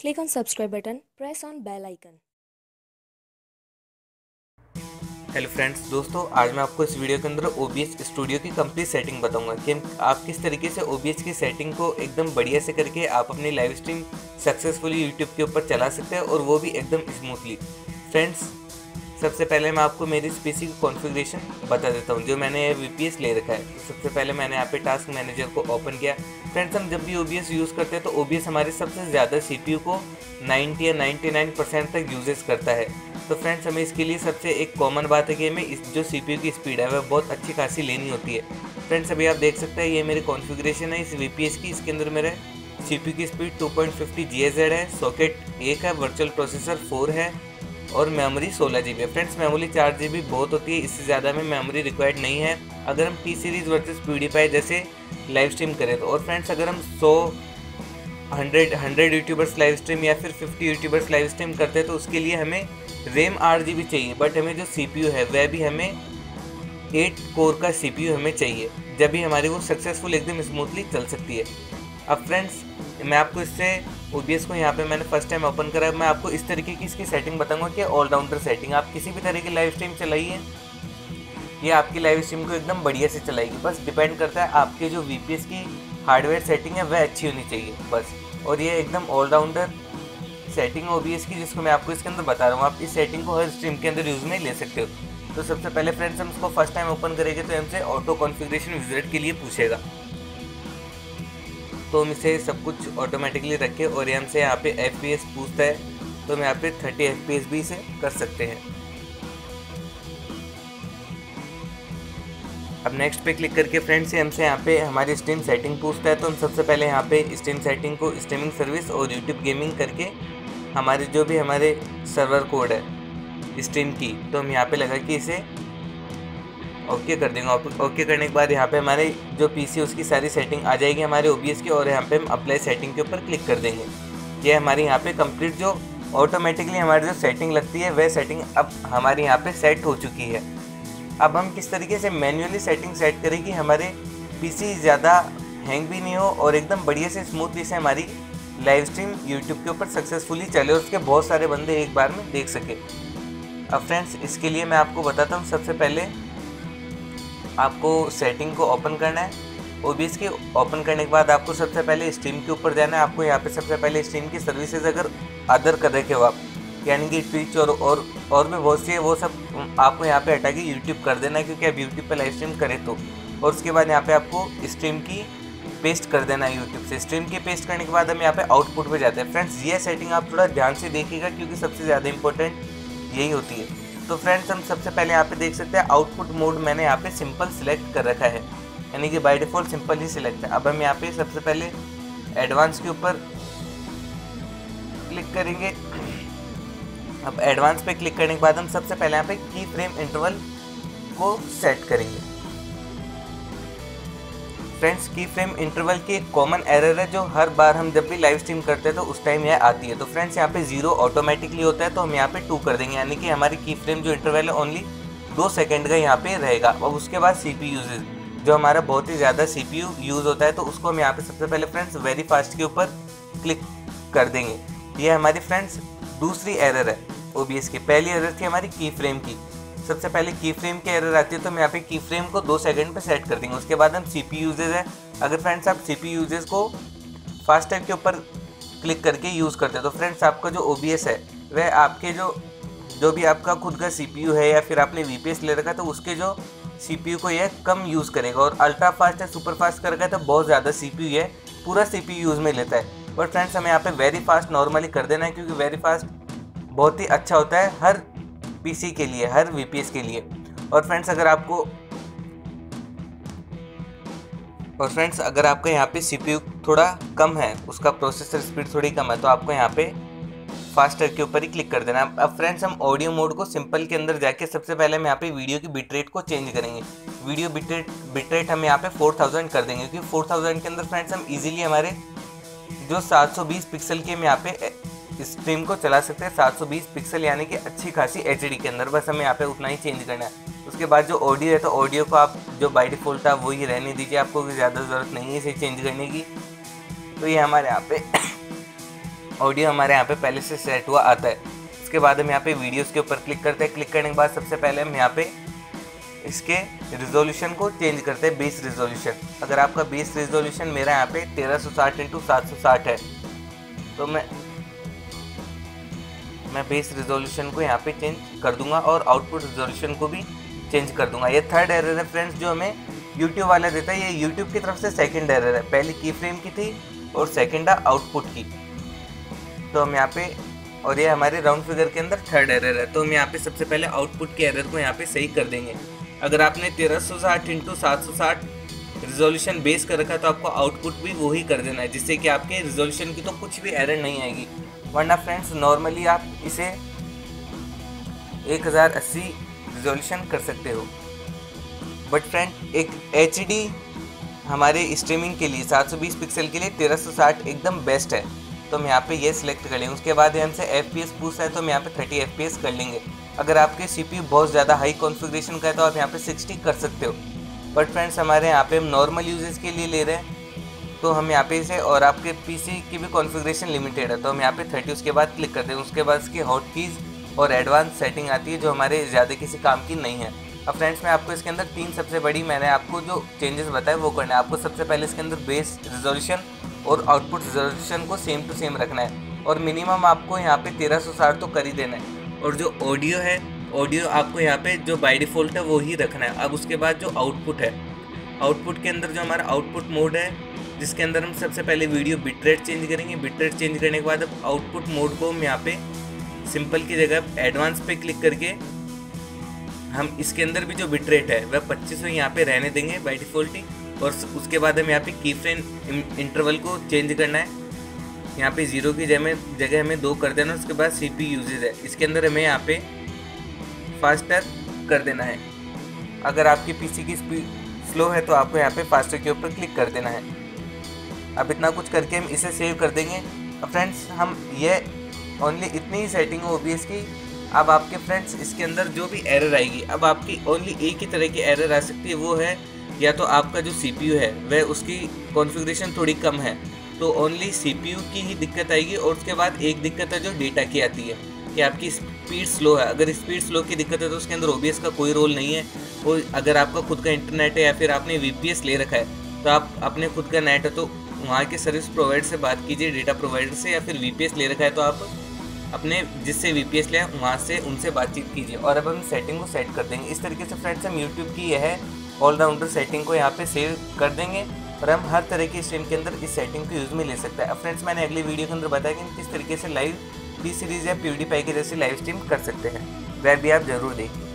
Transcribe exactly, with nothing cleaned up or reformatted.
Click on subscribe button, press on bell icon. Hello friends, दोस्तों आज मैं आपको इस वीडियो के अंदर O B S स्टूडियो की कंप्लीट सेटिंग बताऊंगा कि आप किस तरीके से O B S की सेटिंग को एकदम बढ़िया से करके आप अपनी लाइव स्ट्रीम सक्सेसफुली यूट्यूब के ऊपर चला सकते हैं और वो भी एकदम स्मूथली। फ्रेंड्स, सबसे पहले मैं आपको मेरी इस पीसी की कॉन्फ़िगरेशन बता देता हूँ जो मैंने V P S ले रखा है। तो सबसे पहले मैंने यहाँ पे टास्क मैनेजर को ओपन किया। फ्रेंड्स, हम जब भी O B S यूज़ करते हैं तो O B S हमारे सबसे ज़्यादा C P U को नब्बे या निन्यानवे परसेंट तक यूजेस करता है। तो फ्रेंड्स, हमें इसके लिए सबसे एक कॉमन बात है कि हमें इस जो C P U की स्पीड है वह बहुत अच्छी खासी लेनी होती है। फ्रेंड्स, अभी आप देख सकते हैं ये मेरी कॉन्फ़िगरेशन है इस V P S की। इसके अंदर मेरे C P U की speed two point five Z G H Z है, सॉकेट एक है, वर्चुअल प्रोसेसर फोर है और मेमोरी सोलह जी बी है। फ्रेंड्स, मेमोरी चार जी बी बहुत होती है, इससे ज़्यादा में मेमोरी रिक्वायर्ड नहीं है अगर हम टी सीरीज़ वर्सेस PewDiePie जैसे लाइव स्ट्रीम करें तो। और फ्रेंड्स, अगर हम सौ hundred hundred YouTubers live stream या फिर फिफ्टी यूट्यूबर्स लाइव स्ट्रीम करते हैं तो उसके लिए हमें रैम आठ जी बी चाहिए, बट हमें जो सी पी यू है वह भी हमें एट कोर का सी पी यू हमें चाहिए, जब भी हमारी वो सक्सेसफुल एकदम स्मूथली चल सकती है। अब फ्रेंड्स, मैं आपको इससे O B S को यहाँ पे मैंने फर्स्ट टाइम ओपन करा, मैं आपको इस तरीके की इसकी सेटिंग बताऊंगा कि ऑलराउंडर सेटिंग। आप किसी भी तरह की लाइव स्ट्रीम चलाइए, ये आपकी लाइव स्ट्रीम को एकदम बढ़िया से चलाएगी। बस डिपेंड करता है आपके जो V P S की हार्डवेयर सेटिंग है वह अच्छी होनी चाहिए बस। और ये एकदम allrounder setting O B S की जिसको मैं आपको इसके अंदर बता रहा हूँ। आप इस सेटिंग को हर स्ट्रीम के अंदर यूज़ में ले सकते हो। तो सबसे पहले फ्रेंड्स, हम इसको फर्स्ट टाइम ओपन करेंगे तो हमसे ऑटो कॉन्फ़िगरेशन विजिट के लिए पूछेगा, तो हम इसे सब कुछ ऑटोमेटिकली रखें और ये हमसे यहाँ पे F P S पूछता है तो हम यहाँ पे थर्टी F P S भी इसे कर सकते हैं। अब नेक्स्ट पे क्लिक करके फ्रेंड्स, हमसे यहाँ पे हमारी स्ट्रीम सेटिंग पूछता है तो हम सबसे पहले यहाँ पे स्ट्रीम सेटिंग को स्ट्रीमिंग सर्विस और यूट्यूब गेमिंग करके हमारे जो भी हमारे सर्वर कोड है स्ट्रीम की, तो हम यहाँ पे लगा कि इसे ओके कर देंगे। ओके करने के बाद यहाँ पे हमारे जो पीसी उसकी सारी सेटिंग आ जाएगी हमारे O B S की, और यहाँ पे हम अप्लाई सेटिंग के ऊपर क्लिक कर देंगे। ये हमारी यहाँ पे कंप्लीट जो ऑटोमेटिकली हमारी जो सेटिंग लगती है वह सेटिंग अब हमारी यहाँ पे सेट हो चुकी है। अब हम किस तरीके से मैन्युअली सेटिंग सेट करें कि हमारे पीसी ज़्यादा हैंग भी नहीं हो और एकदम बढ़िया से स्मूथली से हमारी लाइव स्ट्रीम यूट्यूब के ऊपर सक्सेसफुली चले और उसके बहुत सारे बंदे एक बार में देख सके। अब फ्रेंड्स, इसके लिए मैं आपको बताता हूँ। सबसे पहले आपको सेटिंग को ओपन करना है। O B S के ओपन करने के बाद आपको सबसे पहले स्ट्रीम के ऊपर जाना है। आपको यहाँ पे सबसे पहले स्ट्रीम की सर्विसेज अगर अदर कर रखे हो आप, यानी कि ट्विच और और और भी बहुत सी है, वो सब आपको यहाँ पे हटा के यूट्यूब कर देना है, क्योंकि आप यूट्यूब पे लाइव स्ट्रीम करें तो। और उसके बाद यहाँ पे आपको स्ट्रीम की पेस्ट कर देना है यूट्यूब से। स्ट्रीम की पेस्ट करने के बाद हम यहाँ पे आउटपुट पे जाते हैं। फ्रेंड्स, ये सेटिंग आप थोड़ा ध्यान से देखिएगा क्योंकि सबसे ज़्यादा इंपॉर्टेंट यही होती है। तो फ्रेंड्स, हम सबसे पहले यहाँ पे देख सकते हैं आउटपुट मोड मैंने यहाँ पे सिंपल सिलेक्ट कर रखा है, यानी कि बाय डिफ़ॉल्ट सिंपल ही सिलेक्ट है। अब हम यहाँ पे सबसे पहले एडवांस के ऊपर क्लिक करेंगे। अब एडवांस पे क्लिक करने के बाद हम सबसे पहले यहाँ पे की फ्रेम इंटरवल को सेट करेंगे। फ्रेंड्स, की फ्रेम इंटरवल की एक कॉमन एरर है जो हर बार हम जब भी लाइव स्ट्रीम करते हैं तो उस टाइम यह आती है। तो फ्रेंड्स, यहाँ पे जीरो ऑटोमेटिकली होता है तो हम यहाँ पे टू कर देंगे, यानी कि हमारी की फ्रेम जो इंटरवल है ओनली दो सेकंड का यहाँ पे रहेगा। और उसके बाद सी पी यूजेज जो हमारा बहुत ही ज़्यादा सी पी यू यूज़ होता है तो उसको हम यहाँ पे सबसे पहले फ्रेंड्स वेरी फास्ट के ऊपर क्लिक कर देंगे। ये हमारी फ्रेंड्स दूसरी एरर है O B S की। पहली एरर थी हमारी की फ्रेम की। सबसे पहले की फ्रेम की एरर आती है तो हम यहाँ पे की फ्रेम को दो सेकंड पे सेट कर देंगे। उसके बाद हम सी पी यूजेज है, अगर फ्रेंड्स आप सी पी यूजेज को फास्टर के ऊपर क्लिक करके यूज़ करते हैं तो फ्रेंड्स आपका जो O B S है वह आपके जो जो भी आपका खुद का सी पी यू है या फिर आपने V P S ले रखा है तो उसके जो सी पी यू को यह कम यूज़ करेगा। और अल्ट्रा फास्ट है, सुपर फास्ट कर रखा है तो बहुत ज़्यादा सी पी यू है पूरा सी पी यू यूज़ में लेता है। और फ्रेंड्स, हमें यहाँ पे वेरी फास्ट नॉर्मली कर देना है क्योंकि वेरी फास्ट बहुत ही अच्छा होता है हर पीसी के लिए, हर V P S के लिए। और फ्रेंड्स, अगर आपको और फ्रेंड्स अगर आपका यहाँ पे C P U थोड़ा कम है, उसका प्रोसेसर स्पीड थोड़ी कम है, तो आपको यहाँ पे फास्टर के ऊपर ही क्लिक कर देना। अब फ्रेंड्स, हम ऑडियो मोड को सिंपल के अंदर जाके सबसे पहले हम यहाँ पे वीडियो की बिटरेट को चेंज करेंगे। वीडियो बिटरेट बिटरेट हम यहाँ पे फोर थाउजेंड कर देंगे, क्योंकि फोर थाउजेंड के अंदर फ्रेंड्स हम इजीली हमारे जो सेवन ट्वेंटी पिक्सल के हम यहाँ पे स्ट्रीम को चला सकते हैं। सेवन ट्वेंटी पिक्सल यानी कि अच्छी खासी एच डी के अंदर, बस हमें यहाँ पे उतना ही चेंज करना है। उसके बाद जो ऑडियो है तो ऑडियो को आप जो बाय डिफ़ॉल्ट था वही रहने दीजिए, आपको ज़्यादा ज़रूरत नहीं है इसे चेंज करने की। तो ये हमारे यहाँ पे ऑडियो हमारे यहाँ पे पहले से सेट हुआ आता है। इसके बाद हम यहाँ पे वीडियोस के ऊपर क्लिक करते हैं। क्लिक करने के बाद सबसे पहले हम यहाँ पे इसके रिजोल्यूशन को चेंज करते हैं, बेस रिजोल्यूशन। अगर आपका बेस रिजोल्यूशन मेरा यहाँ पे तेरह सौ साठ इंटू सात सौ साठ है, तो मैं मैं बेस रिजोल्यूशन को यहाँ पे चेंज कर दूंगा और आउटपुट रिजोल्यूशन को भी चेंज कर दूंगा। ये थर्ड एरर है फ्रेंड्स जो हमें यूट्यूब वाला देता है। ये यूट्यूब की तरफ से सेकंड एरर है, पहली की फ्रेम की थी और सेकंड है आउटपुट की। तो हम यहाँ पे, और ये हमारे राउंड फिगर के अंदर थर्ड एरर है, तो हम यहाँ पे सबसे पहले आउटपुट के एरर को यहाँ पे सही कर देंगे। अगर आपने तेरह सौ साठ इंटू सात सौ साठ रिजोल्यूशन बेस कर रखा है तो आपको आउटपुट भी वही कर देना है, जिससे कि आपके रिजोल्यूशन की तो कुछ भी एरर नहीं आएगी। वरना फ्रेंड्स नॉर्मली आप इसे एक हज़ार अस्सी रिजोल्यूशन कर सकते हो, बट फ्रेंड एक एच डी हमारे स्ट्रीमिंग के लिए सात सौ बीस पिक्सल के लिए तेरह सौ साठ एकदम बेस्ट है। तो हम यहाँ पे ये सिलेक्ट कर लेंगे। उसके बाद हमसे एफ पी एस पूछता है तो हम यहाँ पे थर्टी एफ पी एस कर लेंगे। अगर आपके सी पी यू बहुत ज़्यादा हाई कॉन्फ़िगरेशन का है तो आप यहाँ पे सिक्सटी कर सकते हो, बट फ्रेंड्स हमारे यहाँ पे हम नॉर्मल यूजेस के लिए ले रहे हैं तो हम यहाँ पे इसे, और आपके पीसी की भी कॉन्फ़िगरेशन लिमिटेड है तो हम यहाँ पे थर्टी उसके बाद क्लिक करते हैं। उसके बाद इसकी हॉट कीज़ और एडवांस सेटिंग आती है जो हमारे ज़्यादा किसी काम की नहीं है। अब फ्रेंड्स मैं आपको इसके अंदर तीन सबसे बड़ी मैंने आपको जो चेंजेस बताए वो करना है। आपको सबसे पहले इसके अंदर बेस रिजोल्यूशन और आउटपुट रिजोल्यूशन को सेम टू सेम रखना है, और मिनिमम आपको यहाँ पे तेरह सौ साठ तो कर ही देना है। और जो ऑडियो है, ऑडियो आपको यहाँ पे जो बाय डिफ़ॉल्ट है वो ही रखना है। अब उसके बाद जो आउटपुट है, आउटपुट के अंदर जो हमारा आउटपुट मोड है जिसके अंदर हम सबसे पहले वीडियो बिट रेट चेंज करेंगे। बिट रेट चेंज करने के बाद अब आउटपुट मोड को हम यहाँ पे सिंपल की जगह एडवांस पे क्लिक करके हम इसके अंदर भी जो बिट रेट है वह पच्चीस सौ यहाँ पे रहने देंगे बाय डिफ़ॉल्ट ही। और उसके बाद हम यहाँ पे की फ्रेम इंटरवल को चेंज करना है। यहाँ पे जीरो की जगह जगह हमें दो कर देना। उसके बाद सी पी यूजेज है, इसके अंदर हमें यहाँ पे फास्टर कर देना है। अगर आपकी पीसी की स्पीड स्लो है तो आपको यहाँ पे फास्टर के ऊपर क्लिक कर देना है। अब इतना कुछ करके हम इसे सेव कर देंगे। अब फ्रेंड्स हम ये ओनली इतनी ही सेटिंग है ओबीएस की। अब आपके फ्रेंड्स इसके अंदर जो भी एरर आएगी, अब आपकी ओनली एक ही तरह की एरर आ सकती है, वो है या तो आपका जो सीपीयू है वह उसकी कॉन्फ़िगरेशन थोड़ी कम है तो ओनली सीपीयू की ही दिक्कत आएगी। और उसके बाद एक दिक्कत है जो डेटा की आती है कि आपकी स्पीड स्लो है। अगर स्पीड स्लो की दिक्कत है तो उसके अंदर ओबीएस का कोई रोल नहीं है। वो अगर आपका खुद का इंटरनेट है या फिर आपने वीपीएस ले रखा है तो आप अपने खुद का नेट है तो वहाँ के सर्विस प्रोवाइडर से बात कीजिए, डेटा प्रोवाइडर से, या फिर वीपीएस ले रखा है तो आप अपने जिससे वीपीएस ले वहाँ से उनसे बातचीत कीजिए। और अब हम सेटिंग को सेट कर देंगे। इस तरीके से फ्रेंड्स हम यूट्यूब की यह ऑलराउंडर सेटिंग को यहाँ पे सेव कर देंगे और हम हर तरह की स्ट्रीम के अंदर इस सेटिंग को यूज़ में ले सकते हैं। अब फ्रेंड्स मैंने अगली वीडियो के अंदर बताया कि किस तरीके से लाइव टी सीरीज़ या प्यूडीपाई के जैसे लाइव स्ट्रीम कर सकते हैं, वह भी आप जरूर देखिए।